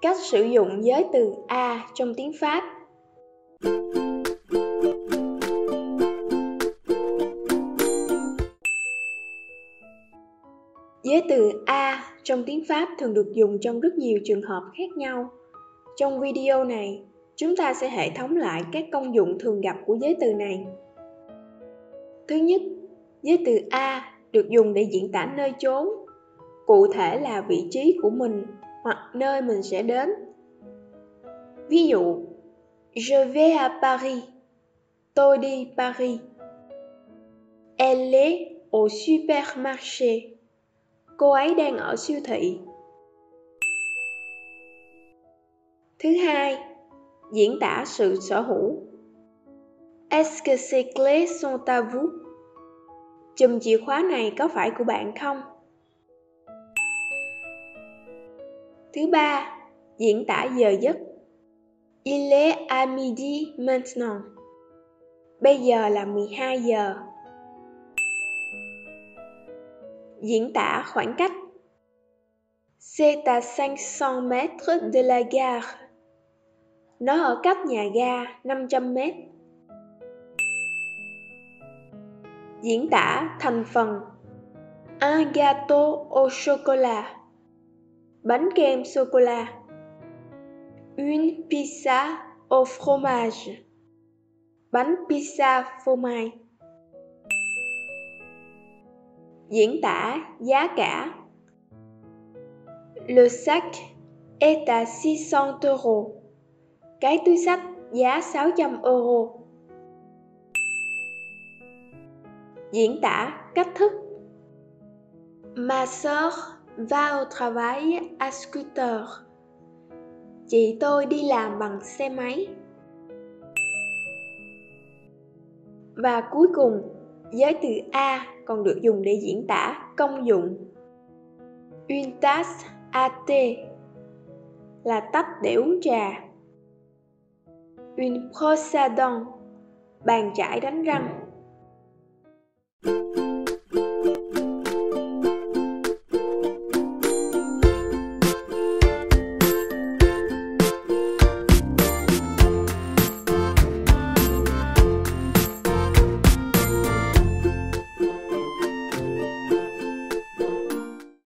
Cách sử dụng giới từ à trong tiếng Pháp. Giới từ à trong tiếng Pháp thường được dùng trong rất nhiều trường hợp khác nhau. Trong video này, chúng ta sẽ hệ thống lại các công dụng thường gặp của giới từ này. Thứ nhất, giới từ à được dùng để diễn tả nơi chốn, cụ thể là vị trí của mình hoặc nơi mình sẽ đến. Ví dụ, je vais à Paris. Tôi đi Paris. Elle est au supermarché. Cô ấy đang ở siêu thị. Thứ hai, diễn tả sự sở hữu. Est-ce que ces clés sont à vous? Chùm chìa khóa này có phải của bạn không? Thứ ba, diễn tả giờ giấc. Il est à midi maintenant. Bây giờ là 12 giờ. Diễn tả khoảng cách. C'est à 500 mètres de la gare. Nó ở cách nhà ga 500 mét. Diễn tả thành phần. Un gâteau au chocolat. Bánh kem sô-cô-la. Une pizza au fromage. Bánh pizza phô mai. Diễn tả giá cả. Le sac est à 600 euros. Cái túi xách giá 600 euro. Diễn tả cách thức. Ma sœur va au travail à scooter. Chị tôi đi làm bằng xe máy. Và cuối cùng, giới từ à còn được dùng để diễn tả công dụng. Une tasse à thé là tách để uống trà. Une brosse à dents, bàn chải đánh răng.